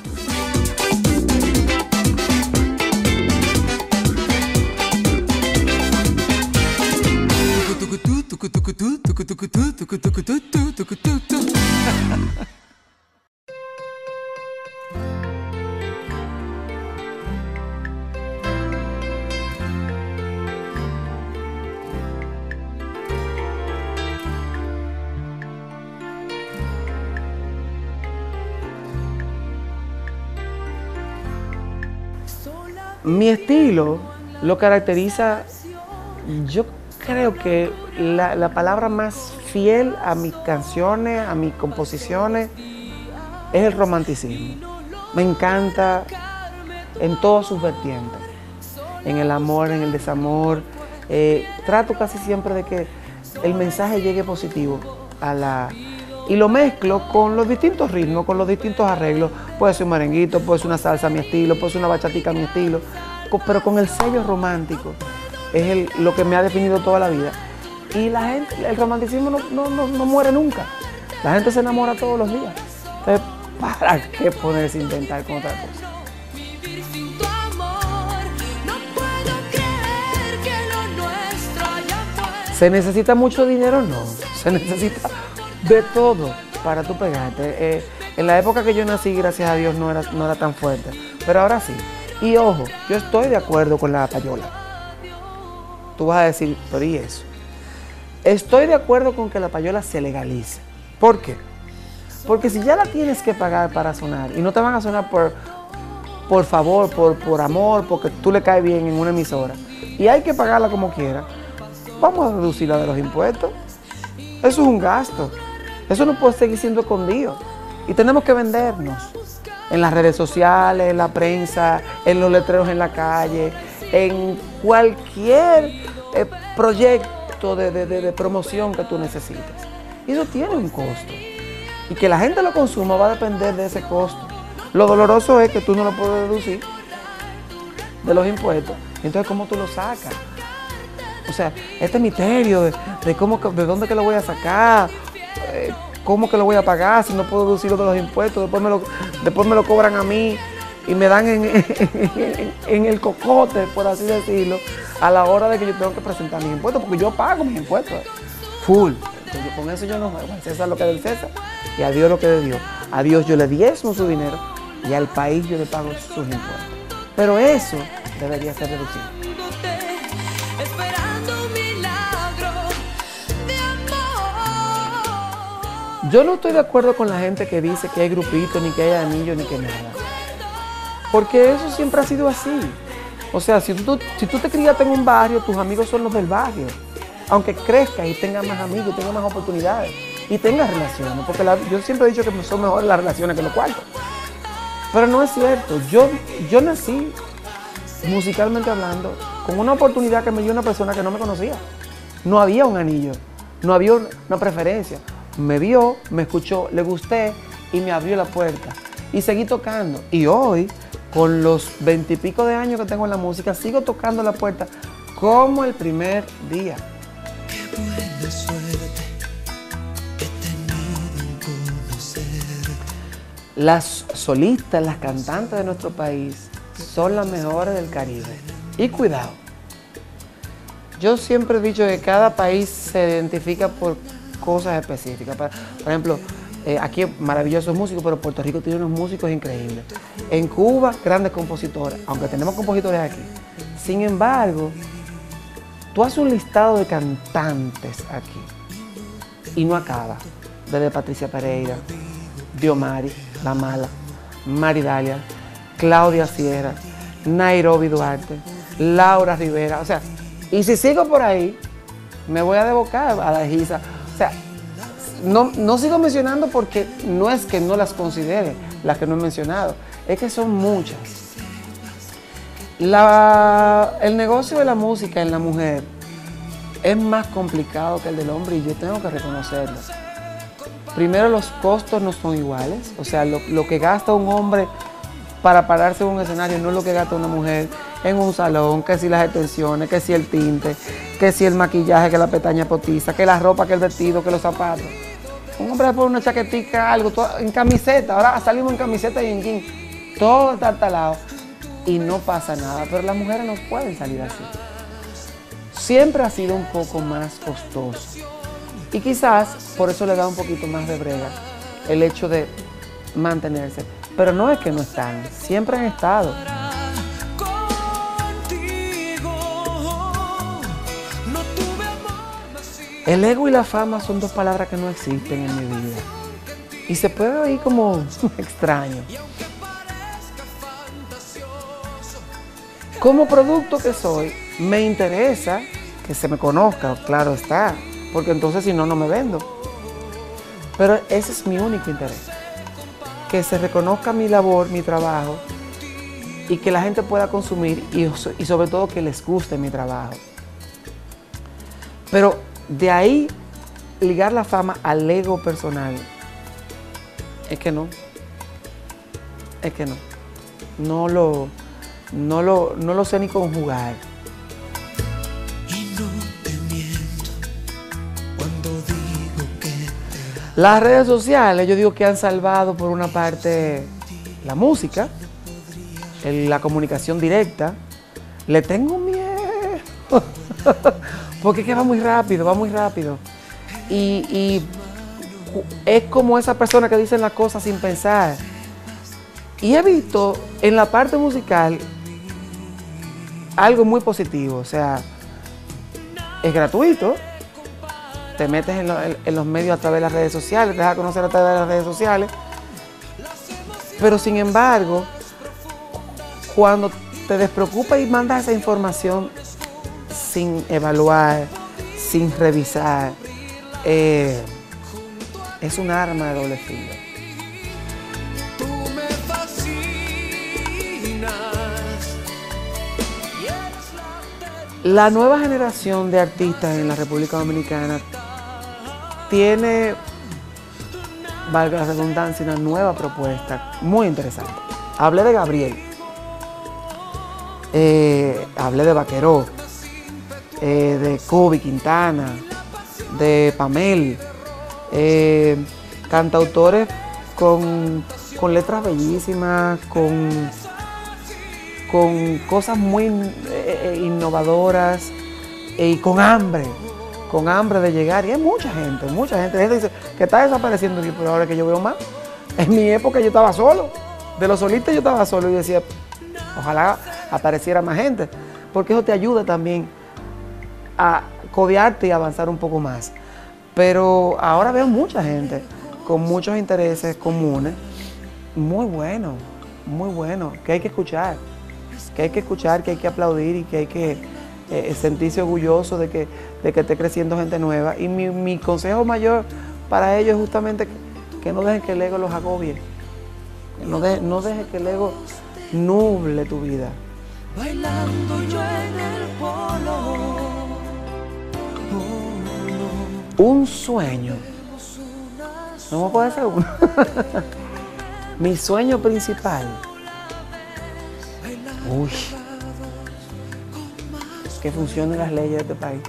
Mi estilo lo caracteriza, yo creo que la, la palabra más fiel a mis canciones, a mis composiciones, es el romanticismo. Me encanta en todas sus vertientes, en el amor, en el desamor. Eh, trato casi siempre de que el mensaje llegue positivo a la... Y lo mezclo con los distintos ritmos, con los distintos arreglos. Puede ser un merenguito, puede ser una salsa a mi estilo, puede ser una bachatica a mi estilo, pero con el sello romántico. Es el, lo que me ha definido toda la vida. Y la gente, el romanticismo no, no, no, no muere nunca. La gente se enamora todos los días. Entonces, ¿para qué ponerse a inventar con otra cosa? ¿Se necesita mucho dinero? No. Se necesita de todo para tú pegarte. Eh, En la época que yo nací, gracias a Dios, no era, no era tan fuerte, pero ahora sí. Y ojo, yo estoy de acuerdo con la payola. Tú vas a decir, pero ¿y eso? Estoy de acuerdo con que la payola se legalice. ¿Por qué? Porque si ya la tienes que pagar para sonar, y no te van a sonar por, por favor, por, por amor, porque tú le caes bien en una emisora, y hay que pagarla como quiera, vamos a reducirla de los impuestos. Eso es un gasto. Eso no puede seguir siendo escondido. Y tenemos que vendernos en las redes sociales, en la prensa, en los letreros en la calle, en cualquier eh, proyecto de, de, de, de promoción que tú necesites. Y eso tiene un costo. Y que la gente lo consuma va a depender de ese costo. Lo doloroso es que tú no lo puedes deducir de los impuestos. Entonces, ¿cómo tú lo sacas? O sea, este misterio de, de, cómo, de dónde que lo voy a sacar, eh, cómo que lo voy a pagar si no puedo deducirlo de los impuestos, después me lo, después me lo cobran a mí y me dan en, en, en el cocote, por así decirlo, a la hora de que yo tengo que presentar mis impuestos, porque yo pago mis impuestos, full. Entonces, con eso yo no juego, al César lo que es del César y a Dios lo que es de Dios. A Dios yo le diezmo su dinero y al país yo le pago sus impuestos. Pero eso debería ser reducido. Yo no estoy de acuerdo con la gente que dice que hay grupitos, ni que hay anillos, ni que nada. Porque eso siempre ha sido así. O sea, si tú, si tú te criaste en un barrio, tus amigos son los del barrio. Aunque crezcas y tengas más amigos, y tengas más oportunidades, y tengas relaciones. Porque la, yo siempre he dicho que son mejores las relaciones que los cuartos. Pero no es cierto. Yo, yo nací, musicalmente hablando, con una oportunidad que me dio una persona que no me conocía. No había un anillo, no había una preferencia. Me vio, me escuchó, le gusté y me abrió la puerta. Y seguí tocando. Y hoy, con los veintipico de años que tengo en la música, sigo tocando la puerta como el primer día. Qué buena suerte he tenido en conocerte. Las solistas, las cantantes de nuestro país son las mejores del Caribe. Y cuidado. Yo siempre he dicho que cada país se identifica por cosas específicas. Por ejemplo, eh, aquí maravillosos músicos, pero Puerto Rico tiene unos músicos increíbles. En Cuba, grandes compositores, aunque tenemos compositores aquí. Sin embargo, tú haces un listado de cantantes aquí y no acaba. Desde Patricia Pereira, Diomari, La Mala, Maridalia, Claudia Sierra, Nairobi Duarte, Laura Rivera. O sea, y si sigo por ahí, me voy a devocar a la Giza. O sea, no, no sigo mencionando porque no es que no las considere, las que no he mencionado, es que son muchas. La, el negocio de la música en la mujer es más complicado que el del hombre y yo tengo que reconocerlo. Primero, los costos no son iguales, o sea, lo, lo que gasta un hombre para pararse en un escenario no es lo que gasta una mujer en un salón, que si las extensiones, que si el tinte, que si el maquillaje, que la pestaña potiza, que la ropa, que el vestido, que los zapatos. Un hombre le pone una chaquetica, algo, todo, en camiseta, ahora salimos en camiseta y en jean, todo está talado y no pasa nada, pero las mujeres no pueden salir así. Siempre ha sido un poco más costoso y quizás por eso le da un poquito más de brega el hecho de mantenerse, pero no es que no están, siempre han estado. El ego y la fama son dos palabras que no existen en mi vida. Y se puede oír como extraño. Como producto que soy, me interesa que se me conozca, claro está, porque entonces si no, no me vendo. Pero ese es mi único interés. Que se reconozca mi labor, mi trabajo, y que la gente pueda consumir y, y sobre todo que les guste mi trabajo. Pero de ahí, ligar la fama al ego personal, es que no, es que no, no lo, no lo, no lo sé ni conjugar. Y no te miento cuando digo que te... Las redes sociales, yo digo que han salvado por una parte la música, el, la comunicación directa. Le tengo miedo. Porque es que va muy rápido, va muy rápido. Y, y es como esa persona que dice las cosas sin pensar. Y he visto en la parte musical algo muy positivo, o sea, es gratuito, te metes en, lo, en, en los medios a través de las redes sociales, te das a conocer a través de las redes sociales, pero sin embargo, cuando te despreocupas y mandas esa información sin evaluar, sin revisar, eh, es un arma de doble filo. La nueva generación de artistas en la República Dominicana tiene, valga la redundancia, una nueva propuesta muy interesante. Hablé de Gabriel, eh, hablé de Vaqueró, eh, de Kobe Quintana, de Pamel, eh, cantautores con, con letras bellísimas, con... con cosas muy eh, innovadoras eh, y con hambre, con hambre de llegar. Y hay mucha gente, mucha gente. La gente dice que está desapareciendo, pero ahora que yo veo más. En mi época yo estaba solo, de los solistas yo estaba solo y decía, ojalá apareciera más gente, porque eso te ayuda también a codearte y avanzar un poco más. Pero ahora veo mucha gente con muchos intereses comunes, muy bueno, muy bueno, que hay que escuchar. Que hay que escuchar, que hay que aplaudir y que hay que eh, sentirse orgulloso de que, de que esté creciendo gente nueva. Y mi, mi consejo mayor para ellos es justamente que, que no dejen que el ego los agobie. No, de, no dejen que el ego nuble tu vida. Bailando yo en el polo. Un sueño. No me puede ser uno. Mi sueño principal. Uy, que funcionen las leyes de este país.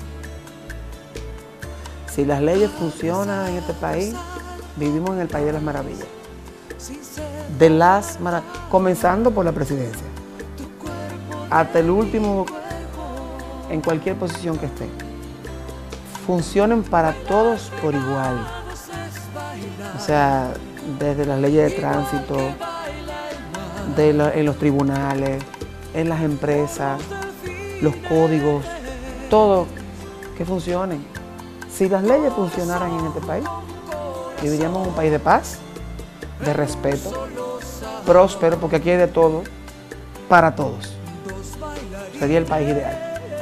Si las leyes funcionan en este país, vivimos en el país de las maravillas. De las maravillas, comenzando por la presidencia, hasta el último, en cualquier posición que esté. Funcionen para todos por igual. O sea, desde las leyes de tránsito, De la, en los tribunales, en las empresas, los códigos, todo que funcionen. Si las leyes funcionaran en este país, viviríamos en un país de paz, de respeto, próspero, porque aquí hay de todo, para todos. Sería el país ideal.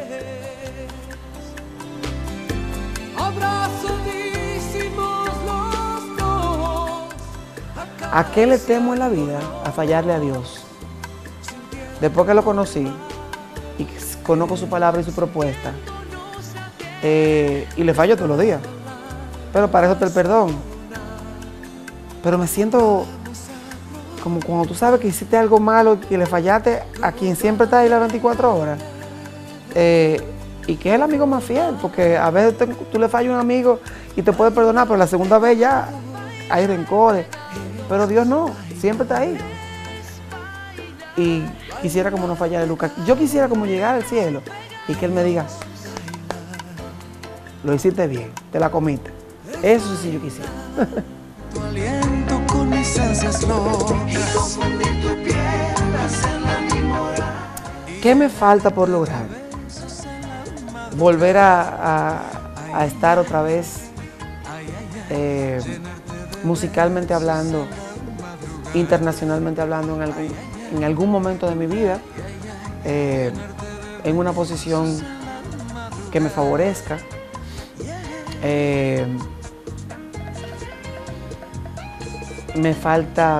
¿A qué le temo en la vida? A fallarle a Dios. Después que lo conocí y conozco su palabra y su propuesta, eh, y le fallo todos los días, pero para eso está el perdón. Pero me siento como cuando tú sabes que hiciste algo malo, que le fallaste a quien siempre está ahí las veinticuatro horas, eh, y que es el amigo más fiel, porque a veces te, tú le fallas a un amigo y te puede perdonar, pero la segunda vez ya hay rencores. Pero Dios no, siempre está ahí. Y quisiera como no fallar de Lucas. Yo quisiera como llegar al cielo y que Él me diga, lo hiciste bien, te la comiste. Eso sí yo quisiera. Tu aliento con mis ansias locas. ¿Qué me falta por lograr? Volver a, a, a estar otra vez eh, musicalmente hablando, internacionalmente hablando, en algún, en algún momento de mi vida, eh, en una posición que me favorezca. Eh, me falta,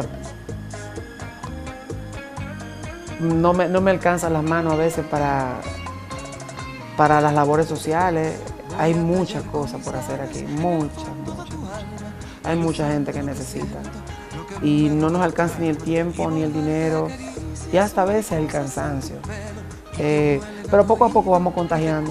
no me, no me alcanzan las manos a veces para, para las labores sociales. Hay muchas cosas por hacer aquí, muchas, muchas, muchas. Hay mucha gente que necesita y no nos alcanza ni el tiempo ni el dinero y hasta a veces el cansancio. Eh, pero poco a poco vamos contagiando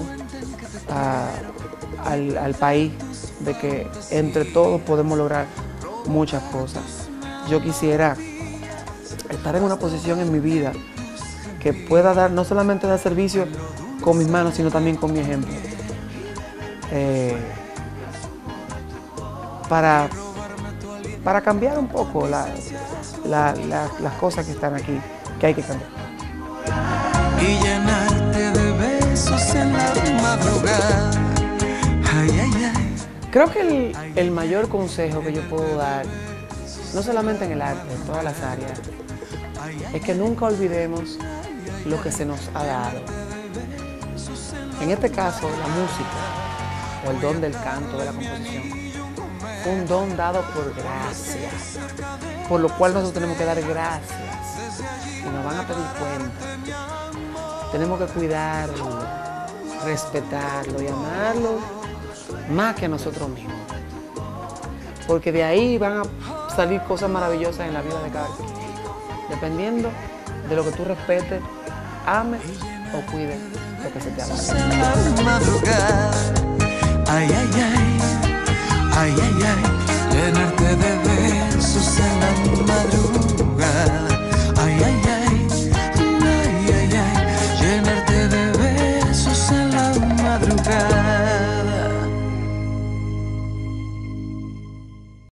a, al, al país de que entre todos podemos lograr muchas cosas. Yo quisiera estar en una posición en mi vida que pueda dar, no solamente dar servicio con mis manos, sino también con mi ejemplo. Eh, para, para cambiar un poco la, la, la, las cosas que están aquí, que hay que cambiar. Y llenarte de besos en la madrugada. Ay, ay, ay. Creo que el, el mayor consejo que yo puedo dar, no solamente en el arte, en todas las áreas, es que nunca olvidemos lo que se nos ha dado. En este caso, la música, o el don del canto, de la composición, fue un don dado por gracia, por lo cual nosotros tenemos que dar gracias y nos van a pedir cuenta. Tenemos que cuidarlo, respetarlo y amarlo más que a nosotros mismos, porque de ahí van a salir cosas maravillosas en la vida de cada quien, dependiendo de lo que tú respetes, ames o cuides lo que se te ha dado. Ay, ay, ay, ay, ay, ay, llenarte